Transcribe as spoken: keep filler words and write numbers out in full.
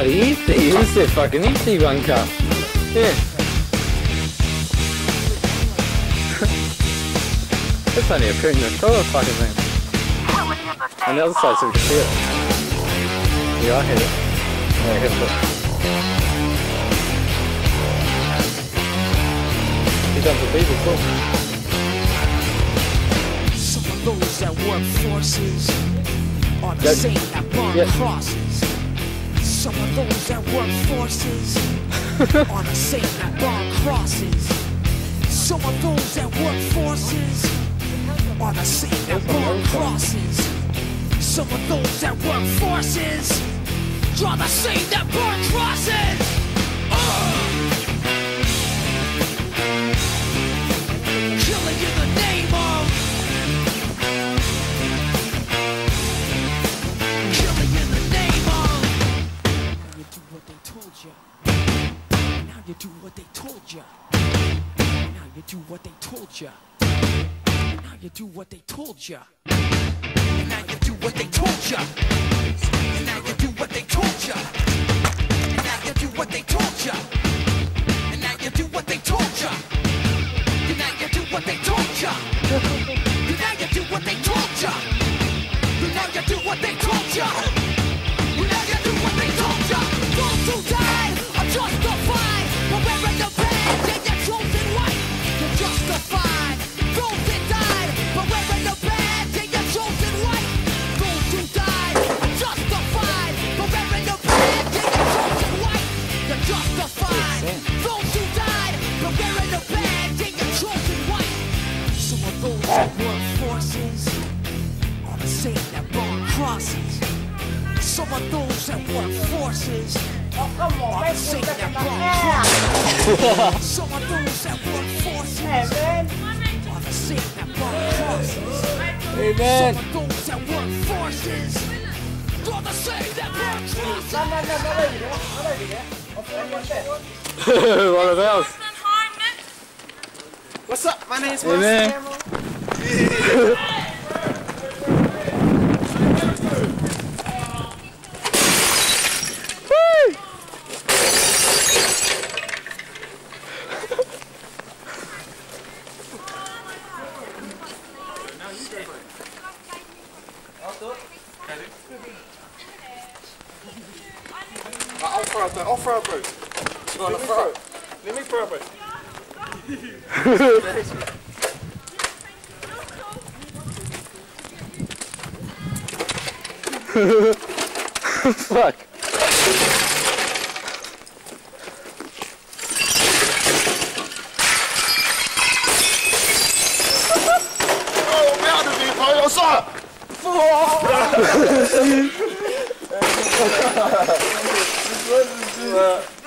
easy. Who's it fucking easy one cup? Yeah. It's only a print in the toilet fucking thing. On the other side so we can see it. Yeah, I hit it. Yeah, I hit it. He done for people too. Some of those that work forces are the that, same that burn yeah. crosses. Some of those that work forces are the same that burn crosses. Some of those that work forces are the same that burn crosses. Some of those that work forces are the same that burn crosses. Uh. Killing in the name of. Killing in the name of. Now you do what they told you. Now you do what they told you. Now you do what they told you. Now you do what they told you. Now you do what they told you. Now you do what they told you. Now you do what they told you. And now you do what they told you. Now you do what they told you. Now you do what they told you. Now you do what they told you. Now you do what they told you. Those who died are justified for wearing the badge and your chosen white. You're justified. Those that died for wearing the badge and your chosen white. Those who died are justified for wearing the badge and your chosen white. You're justified. Those who died for wearing the badge and your chosen white. Some of those that work forces are the same that burn crosses. Some of those that work forces are the same that burn crosses. Some of those that work forces are the same that burn crosses. Amen. Some of those that work forces are the same that burn crosses. One of those. What's up? My name's Amen. I'll throw it, I'll throw it, bro. You want to throw it? Let me throw it, bro. Fuck. Oh, merde, vi prøver så! For!